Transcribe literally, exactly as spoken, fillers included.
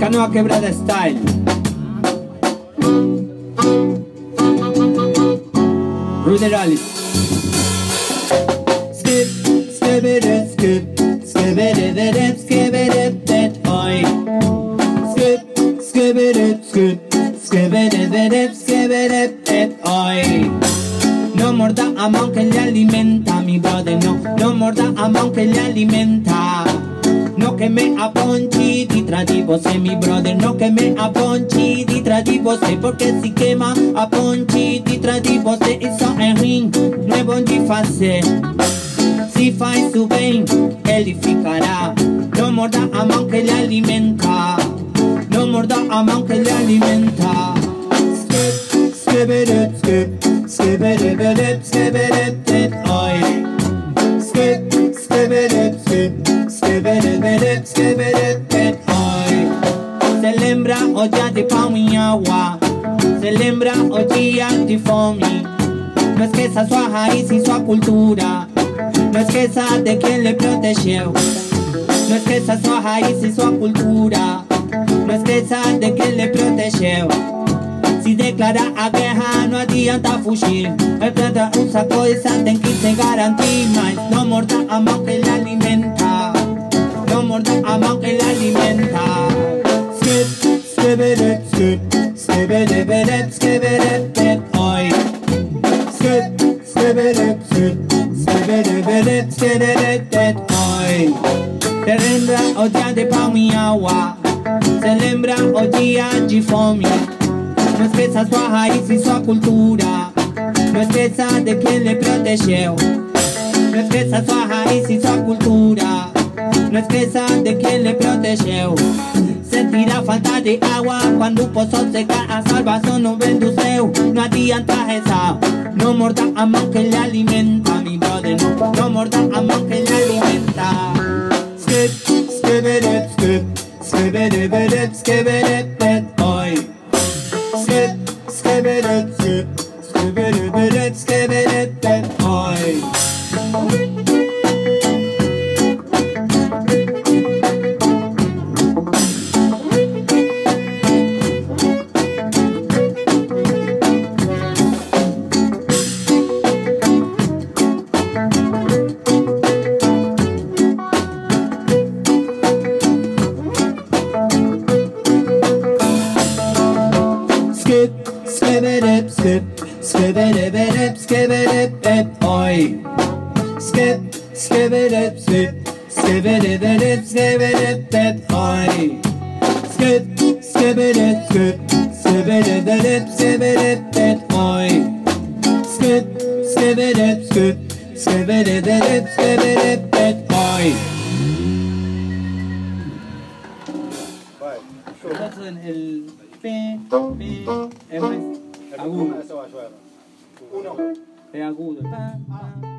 Canoa Quebrada Style. Ruder Alice. Skip, skip it, skip, skip it, skip it, oi. Skip, skip it, skip, skip it, skip it, oi. No morda a mano que le alimenta, mi brother, no. No morda a mano que le alimenta. No che me apponci dietro di você, mi brother. No che me apponci dietro di você, porque si quema apponci dietro di você. Isso é ruim, não é bom de fazer. Se faz tu bem, ele ficará. No morda a mão que ele alimenta. No morda a mão que ele alimenta. Skip, skip it, skip, skip it, skip it, oi. Skip, skip it, skip, skip it, skip it, oi. Se lembra o dia de pão e água. Se lembra o dia de fome. Não esqueça sua raiz e sua cultura. Não esqueça de quem lhe protegeu. Não esqueça sua raiz e sua cultura. Não esqueça de quem lhe protegeu. Se declarar a guerra não adianta fugir. É planta usa coisa, tem que se garantir. Mas não morda a mão que ele alimenta. Não morda a mão que ele alimenta. Skip, skip it, skip, skip it, skip it, oi. Skip, skip it, skip, skip it, skip it, oi. Se lembra o dia de pão e água. Se lembra o dia de fome. Não esqueça sua raiz e sua cultura. Não esqueça de quem lhe protegeu. Não esqueça sua raiz e sua cultura. Não esqueça de quem lhe protegeu. Sentir a falta de água quando o poço secar. A salvação não vem do céu. Não adianta rezar. Não morda a mão que lhe alimenta, mi brother. Não, não morda a mão que lhe alimenta. Skip, skip it, skip, skip it, skip it, oi. Skip, skip it, skip, skip it, skip it, oi. Skip, skip it, skip, skip it, skip it, oi. Skip, skip it, skip, skip it, skip it, oi. Skip, skip it, skip, skip it, skip it, oi. Skip, skip it, skip, skip it, skip it, oi. Entonces el P, P, M agudo. P agudo.